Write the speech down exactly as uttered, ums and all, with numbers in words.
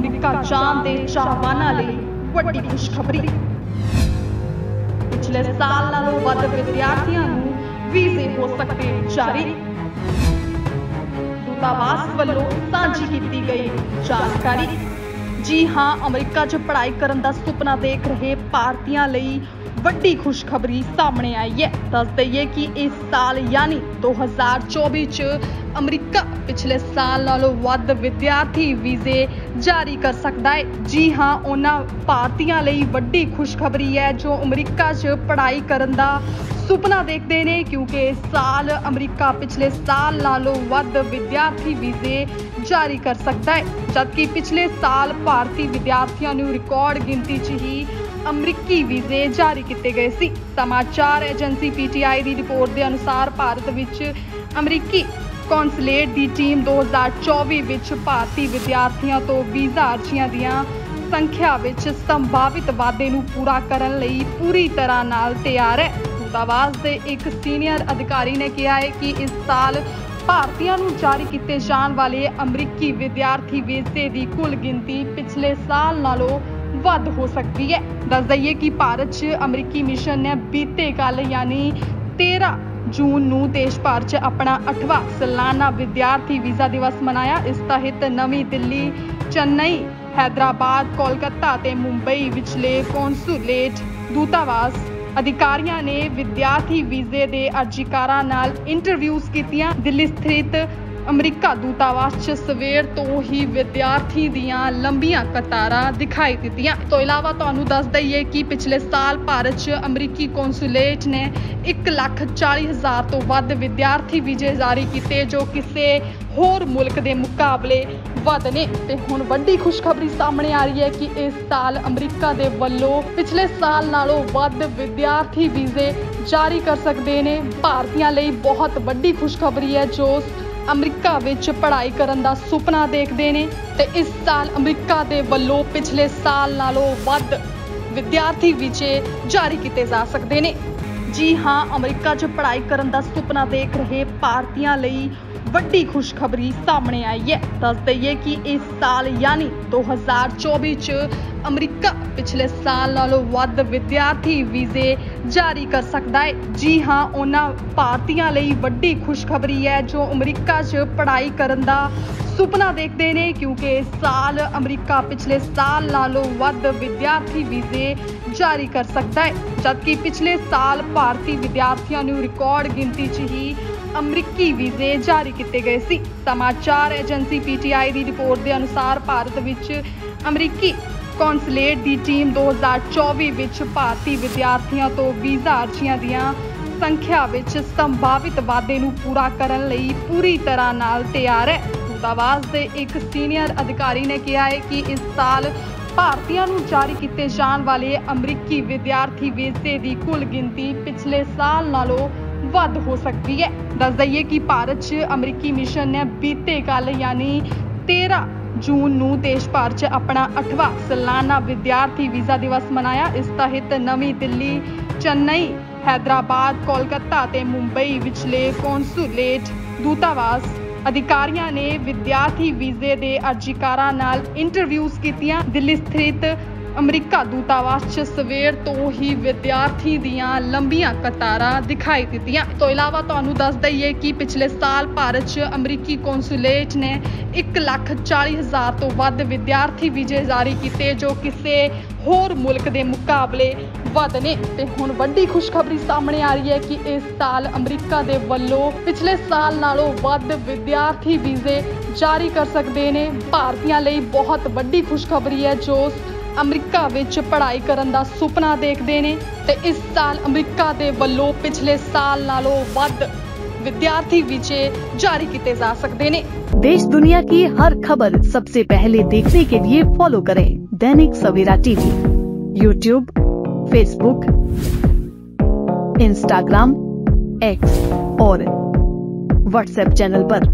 America ਜਾਣ ਦੇ ਚਾਹਵਾਨਾਂ ਲਈ ਵੱਡੀ ਖੁਸ਼ਖਬਰੀ। ਪਿਛਲੇ ਸਾਲ ਨਾਲੋਂ ਵੱਧ ਵਿਦਿਆਰਥੀਆਂ ਨੂੰ ਵੀਜ਼ੇ ਹੋ ਸਕਦੇ ਜਾਰੀ। ਦੂਤਾਵਾਸ ਵੱਲੋਂ ਸਾਂਝੀ ਕੀਤੀ ਗਈ ਜਾਣਕਾਰੀ। ਜੀ ਹਾਂ, ਅਮਰੀਕਾ 'ਚ ਪੜ੍ਹਾਈ ਕਰਨ ਦਾ ਸੁਪਨਾ ਦੇਖ ਰਹੇ ਭਾਰਤੀਆਂ ਲਈ ਵੱਡੀ ਖੁਸ਼ਖਬਰੀ ਸਾਹਮਣੇ ਆਈ ਹੈ। ਦੱਸ ਦਈਏ ਕਿ ਇਸ ਸਾਲ ਯਾਨੀ ਦੋ ਹਜ਼ਾਰ ਚੌਵੀ 'ਚ ਅਮਰੀਕਾ ਪਿਛਲੇ ਸਾਲ ਨਾਲੋਂ ਵੱਧ ਵਿਦਿਆਰਥੀ ਵੀਜ਼ੇ ਜਾਰੀ ਕਰ ਸਕਦਾ ਹੈ। ਜੀ ਹਾਂ, ਉਹਨਾਂ ਭਾਰਤੀਆਂ ਲਈ ਵੱਡੀ ਖੁਸ਼ਖਬਰੀ ਹੈ ਜੋ ਅਮਰੀਕਾ 'ਚ ਪੜ੍ਹਾਈ ਕਰਨ ਦਾ ਸੁਪਨਾ ਦੇਖਦੇ ਨੇ, ਕਿਉਂਕਿ ਇਸ ਸਾਲ ਅਮਰੀਕਾ ਪਿਛਲੇ ਸਾਲ ਨਾਲੋਂ ਵੱਧ ਵਿਦਿਆਰਥੀ ਵੀਜ਼ੇ ਜਾਰੀ ਕਰ ਸਕਦਾ ਹੈ, ਜਦਕਿ ਪਿਛਲੇ ਸਾਲ ਭਾਰਤੀ ਵਿਦਿਆਰਥੀਆਂ ਨੂੰ ਰਿਕਾਰਡ ਗਿਣਤੀ 'ਚ ਹੀ ਅਮਰੀਕੀ ਵੀਜ਼ੇ ਜਾਰੀ ਕੀਤੇ ਗਏ ਸੀ। ਸਮਾਚਾਰ ਏਜੰਸੀ ਪੀ ਟੀ ਆਈ ਦੀ ਰਿਪੋਰਟ ਦੇ ਅਨੁਸਾਰ ਭਾਰਤ ਵਿੱਚ ਅਮਰੀਕੀ ਕੌਂਸਲੇਟ ਦੀ ਟੀਮ ਦੋ ਹਜ਼ਾਰ ਚੌਵੀ ਵਿੱਚ ਭਾਰਤੀ ਵਿਦਿਆਰਥੀਆਂ ਤੋਂ ਵੀਜ਼ਾ ਅਰਜ਼ੀਆਂ ਦੀਆਂ ਸੰਖਿਆ ਵਿੱਚ ਸੰਭਾਵਿਤ ਵਾਧੇ ਨੂੰ ਪੂਰਾ ਕਰਨ ਲਈ ਪੂਰੀ ਤਰ੍ਹਾਂ ਨਾਲ ਤਿਆਰ ਹੈ। ਦੂਤਾਵਾਸ ਦੇ ਇੱਕ ਸੀਨੀਅਰ ਅਧਿਕਾਰੀ ਨੇ ਕਿਹਾ ਹੈ ਕਿ ਇਸ ਸਾਲ ਭਾਰਤੀਆਂ ਨੂੰ ਜਾਰੀ ਕੀਤੇ ਜਾਣ ਵਾਲੇ ਅਮਰੀਕੀ ਵਿਦਿਆਰਥੀ ਵੀਜ਼ੇ ਦੀ ਕੁੱਲ ਗਿਣਤੀ ਪਿਛਲੇ ਸਾਲ ਨਾਲੋਂ ਵੱਧ ਹੋ ਸਕਦੀ ਹੈ। ਦੱਸ ਦਈਏ ਕਿ ਭਾਰਤ 'ਚ ਅਮਰੀਕੀ ਮਿਸ਼ਨ ਨੇ ਬੀਤੇ ਕੱਲ ਯਾਨੀ ਤੇਰਾਂ ਜੂਨ ਨੂੰ ਦੇਸ਼ ਭਰ 'ਚ ਆਪਣਾ ਅੱਠਵਾਂ ਸਾਲਾਨਾ ਵਿਦਿਆਰਥੀ ਵੀਜ਼ਾ ਦਿਵਸ ਮਨਾਇਆ। ਇਸ ਤਹਿਤ ਨਵੀਂ ਦਿੱਲੀ, ਚੇਨਈ, ਹੈਦਰਾਬਾਦ, ਕੋਲਕਾਤਾ ਤੇ ਮੁੰਬਈ ਵਿਚਲੇ ਕੌਂਸੂਲੇਟ ਦੂਤਾਵਾਸ ਅਧਿਕਾਰੀਆਂ ਨੇ ਵਿਦਿਆਰਥੀ ਵੀਜ਼ੇ ਦੇ ਅਰਜ਼ੀਕਾਰਾਂ ਨਾਲ ਇੰਟਰਵਿਊਜ਼ ਕੀਤੀਆਂ। ਦਿੱਲੀ ਸਥਿਤ ਅਮਰੀਕਾ ਦੂਤਾਵਾਸ 'ਚ ਸਵੇਰ ਤੋਂ ਹੀ ਵਿਦਿਆਰਥੀ ਦੀਆਂ ਲੰਬੀਆਂ ਕਤਾਰਾਂ ਦਿਖਾਈ ਦਿੱਤੀਆਂ। ਤੋਂ ਇਲਾਵਾ ਤੁਹਾਨੂੰ ਦੱਸ ਦਈਏ ਕਿ ਪਿਛਲੇ ਸਾਲ ਭਾਰਤ 'ਚ ਅਮਰੀਕੀ ਕੌਂਸੂਲੇਟ ਨੇ ਇੱਕ ਲੱਖ ਚਾਲੀ ਹਜ਼ਾਰ ਤੋਂ ਵੱਧ ਵਿਦਿਆਰਥੀ ਵੀਜ਼ੇ ਜਾਰੀ ਕੀਤੇ, ਜੋ ਕਿਸੇ ਹੋਰ ਮੁਲਕ ਦੇ ਮੁਕਾਬਲੇ ਵੱਧ ਨੇ। ਤੇ ਹੁਣ ਵੱਡੀ ਖੁਸ਼ਖਬਰੀ ਸਾਹਮਣੇ ਆ ਰਹੀ ਹੈ ਕਿ ਇਸ ਸਾਲ ਅਮਰੀਕਾ ਦੇ ਵੱਲੋਂ ਪਿਛਲੇ ਸਾਲ ਨਾਲੋਂ ਵੱਧ ਵਿਦਿਆਰਥੀ ਵੀਜ਼ੇ ਜਾਰੀ ਕਰ ਸਕਦੇ ਨੇ। ਭਾਰਤੀਆਂ ਲਈ ਬਹੁਤ ਵੱਡੀ ਖੁਸ਼ਖਬਰੀ ਹੈ ਜੋ ਅਮਰੀਕਾ ਵਿੱਚ ਪੜ੍ਹਾਈ ਕਰਨ ਦਾ ਸੁਪਨਾ ਦੇਖਦੇ ਨੇ, ਤੇ ਇਸ ਸਾਲ ਅਮਰੀਕਾ ਦੇ ਵੱਲੋਂ ਪਿਛਲੇ ਸਾਲ ਨਾਲੋਂ ਵੱਧ ਵਿਦਿਆਰਥੀ ਵੀਜ਼ੇ ਜਾਰੀ ਕੀਤੇ ਜਾ ਸਕਦੇ ਨੇ। ਜੀ ਹਾਂ, ਅਮਰੀਕਾ 'ਚ ਪੜ੍ਹਾਈ ਕਰਨ ਦਾ ਸੁਪਨਾ ਦੇਖ ਰਹੇ ਭਾਰਤੀਆਂ ਲਈ ਵੱਡੀ ਖੁਸ਼ਖਬਰੀ ਸਾਹਮਣੇ ਆਈ ਹੈ। ਦੱਸ ਦਈਏ ਕਿ ਇਸ ਸਾਲ ਯਾਨੀ ਦੋ ਹਜ਼ਾਰ ਚੌਵੀ 'ਚ ਅਮਰੀਕਾ ਪਿਛਲੇ ਸਾਲ ਨਾਲੋਂ ਵੱਧ ਵਿਦਿਆਰਥੀ ਵੀਜ਼ੇ ਜਾਰੀ ਕਰ ਸਕਦਾ ਹੈ। ਜੀ ਹਾਂ, ਉਹਨਾਂ ਭਾਰਤੀਆਂ ਲਈ ਵੱਡੀ ਖੁਸ਼ਖਬਰੀ ਹੈ ਜੋ ਅਮਰੀਕਾ 'ਚ ਪੜ੍ਹਾਈ ਕਰਨ ਦਾ ਸੁਪਨਾ ਦੇਖਦੇ ਨੇ, ਕਿਉਂਕਿ ਇਸ ਸਾਲ ਅਮਰੀਕਾ ਪਿਛਲੇ ਸਾਲ ਨਾਲੋਂ ਵੱਧ ਵਿਦਿਆਰਥੀ ਵੀਜ਼ੇ ਜਾਰੀ ਕਰ ਸਕਦਾ ਹੈ, ਜਦਕਿ ਪਿਛਲੇ ਸਾਲ ਭਾਰਤੀ ਵਿਦਿਆਰਥੀਆਂ ਨੂੰ ਰਿਕਾਰਡ ਗਿਣਤੀ 'ਚ ਹੀ ਅਮਰੀਕੀ ਵੀਜ਼ੇ ਜਾਰੀ ਕੀਤੇ ਗਏ ਸੀ। ਸਮਾਚਾਰ ਏਜੰਸੀ ਪੀ ਟੀ ਆਈ ਦੀ ਰਿਪੋਰਟ ਦੇ ਅਨੁਸਾਰ ਭਾਰਤ ਵਿੱਚ ਅਮਰੀਕੀ ਕੌਂਸਲੇਟ ਦੀ ਟੀਮ ਦੋ ਹਜ਼ਾਰ ਚੌਵੀ ਵਿੱਚ ਭਾਰਤੀ ਵਿਦਿਆਰਥੀਆਂ ਤੋਂ ਵੀਜ਼ਾ ਅਰਜ਼ੀਆਂ ਦੀਆਂ ਸੰਖਿਆ ਵਿੱਚ ਸੰਭਾਵਿਤ ਵਾਧੇ ਨੂੰ ਪੂਰਾ ਕਰਨ ਲਈ ਪੂਰੀ ਤਰ੍ਹਾਂ ਨਾਲ ਤਿਆਰ ਹੈ। ਦੂਤਾਵਾਸ ਦੇ ਇੱਕ ਸੀਨੀਅਰ ਅਧਿਕਾਰੀ ਨੇ ਕਿਹਾ ਹੈ ਕਿ ਇਸ ਸਾਲ ਭਾਰਤੀਆਂ ਨੂੰ ਜਾਰੀ ਕੀਤੇ ਜਾਣ ਵਾਲੇ ਅਮਰੀਕੀ ਵਿਦਿਆਰਥੀ ਵੀਜ਼ੇ ਦੀ ਕੁੱਲ ਗਿਣਤੀ ਪਿਛਲੇ ਸਾਲ ਨਾਲੋਂ ਵੱਧ ਹੋ ਸਕਦੀ ਹੈ। ਦੱਸ ਦਈਏ ਕਿ ਭਾਰਤ 'ਚ ਅਮਰੀਕੀ ਮਿਸ਼ਨ ਨੇ ਬੀਤੇ ਕੱਲ ਯਾਨੀ ਤੇਰਾਂ ਜੂਨ ਨੂੰ ਦੇਸ਼ ਭਰ 'ਚ ਆਪਣਾ ਅੱਠਵਾਂ ਸਾਲਾਨਾ ਵਿਦਿਆਰਥੀ ਵੀਜ਼ਾ ਦਿਵਸ ਮਨਾਇਆ। ਇਸ ਤਹਿਤ ਨਵੀਂ ਦਿੱਲੀ, ਚੇਨਈ, ਹੈਦਰਾਬਾਦ, ਕੋਲਕਾਤਾ ਤੇ ਮੁੰਬਈ ਵਿਚਲੇ ਕੌਂਸੂਲੇਟ ਦੂਤਾਵਾਸ ਅਧਿਕਾਰੀਆਂ ਨੇ ਵਿਦਿਆਰਥੀ ਵੀਜ਼ੇ ਦੇ ਅਰਜ਼ੀਕਾਰਾਂ ਨਾਲ ਇੰਟਰਵਿਊਜ਼ ਕੀਤੀਆਂ। ਦਿੱਲੀ ਸਥਿਤ ਅਮਰੀਕਾ ਦੂਤਾਵਾਸ 'ਚ ਸਵੇਰ ਤੋਂ ਹੀ ਵਿਦਿਆਰਥੀ ਦੀਆਂ ਲੰਬੀਆਂ ਕਤਾਰਾਂ ਦਿਖਾਈ ਦਿੱਤੀਆਂ। ਤੋਂ ਇਲਾਵਾ ਤੁਹਾਨੂੰ ਦੱਸ ਦਈਏ ਕਿ ਪਿਛਲੇ ਸਾਲ ਭਾਰਤ 'ਚ ਅਮਰੀਕੀ ਕੌਂਸੂਲੇਟ ਨੇ ਇੱਕ ਲੱਖ ਚਾਲੀ ਹਜ਼ਾਰ ਤੋਂ ਵੱਧ ਵਿਦਿਆਰਥੀ ਵੀਜ਼ੇ ਜਾਰੀ ਕੀਤੇ, ਜੋ ਕਿਸੇ ਹੋਰ ਮੁਲਕ ਦੇ ਮੁਕਾਬਲੇ ਵੱਧ ਨੇ। ਤੇ ਹੁਣ ਵੱਡੀ ਖੁਸ਼ਖਬਰੀ ਸਾਹਮਣੇ ਆ ਰਹੀ ਹੈ ਕਿ ਇਸ ਸਾਲ ਅਮਰੀਕਾ ਦੇ ਵੱਲੋਂ ਪਿਛਲੇ ਸਾਲ ਨਾਲੋਂ ਵੱਧ ਵਿਦਿਆਰਥੀ ਵੀਜ਼ੇ ਜਾਰੀ ਕਰ ਸਕਦੇ ਨੇ। ਭਾਰਤੀਆਂ ਲਈ ਬਹੁਤ ਵੱਡੀ ਖੁਸ਼ਖਬਰੀ ਹੈ ਜੋ ਅਮਰੀਕਾ ਵਿੱਚ ਪੜ੍ਹਾਈ ਕਰਨ ਦਾ ਸੁਪਨਾ ਦੇਖਦੇ ਨੇ, ਤੇ ਇਸ ਸਾਲ ਅਮਰੀਕਾ ਦੇ ਵੱਲੋਂ ਪਿਛਲੇ ਸਾਲ ਨਾਲੋਂ ਵੱਧ विद्यार्थी वीजे जारी किए जा सकते हैं। देश दुनिया की हर खबर सबसे पहले देखने के लिए फॉलो करें Dainik Savera TV, YouTube, Facebook, Instagram, X और व्हाट्सएप चैनल पर।